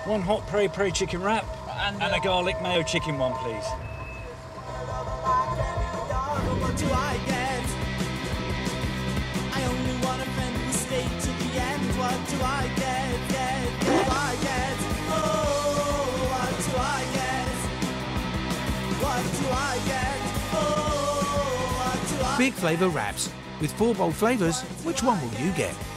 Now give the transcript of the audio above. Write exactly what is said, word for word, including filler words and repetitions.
One hot peri peri chicken wrap and, and a garlic mayo chicken one, please. What do I get? I only want a friend who stay to the end. What do I get? Get, what do I get? Oh, what do I get? What do I get? Oh, what do I get? Big flavour wraps. With four bold flavours, which one will you get?